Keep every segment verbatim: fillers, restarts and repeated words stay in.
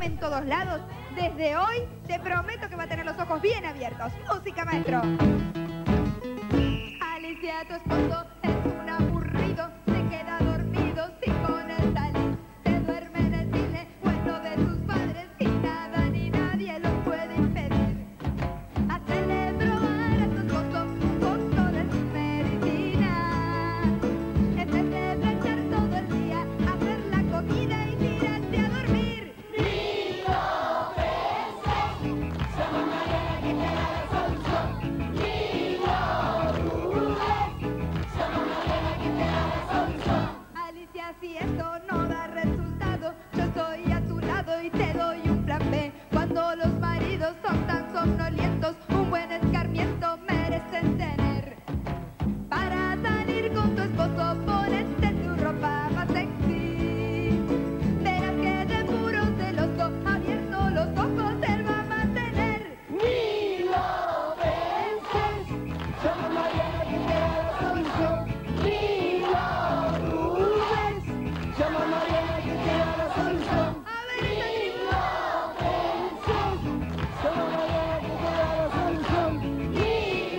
sígame en todos lados. Desde hoy te prometo que va a tener los ojos bien abiertos. Música, maestro. Alicia, tu esposo es un aburrido, se queda dormido si con él salís. Se duerme en el cine, bueno de sus padres, y nada ni nadie lo puede impedir. Hacele probar a tu esposo un poco de su medicina. En vez de planchar todo el día, hacer la comida y tirarse a dormir. Mil veces somos Mariana que te da la solución. Mil somos Mariana que te da la solución. Alicia, si esto no da resultado, yo estoy a tu lado y te doy un plan B. Cuando los maridos son tan somnolientos, un buen escarmiento merecen tener. Para salir con tu esposo, ponete tu ropa más sexy. Verás que de puro celoso, abiertos los ojos, él va a mantener. Mil veces somos Mariana que te da la solución. Mil somos Mariana que te da la solución. A ver, esa Mil somos Mariana que te da la solución. Mil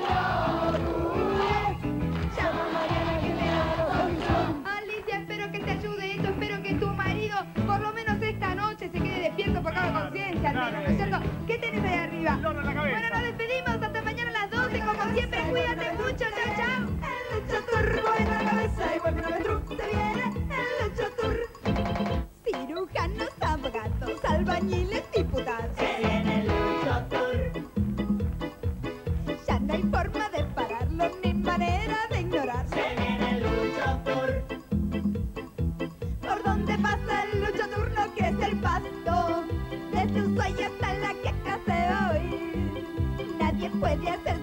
somos Mariana que te da la solución. Alicia, espero que te ayude esto, espero que tu marido, por lo menos esta noche, se quede despierto por cada conciencia, al menos, ¿no es cierto? ¿Qué tenés ahí arriba? Bueno, nos despedimos, hasta mañana a las doce, como siempre, cuídate mucho, chao, chao. El chotur, buena la cabeza, igual que un avestruz, se viene el chotur. Cirujanos, abogados, albañiles, diputados. Se viene el Lucho Tour. Ya no hay forma de pararlo, ni manera de ignorarlo. Se viene el Lucho Tour. Por donde pasa el lucho turno crece el pasto. Desde Ushuaia hasta la Quiaca se va a oír. Nadie puede hacer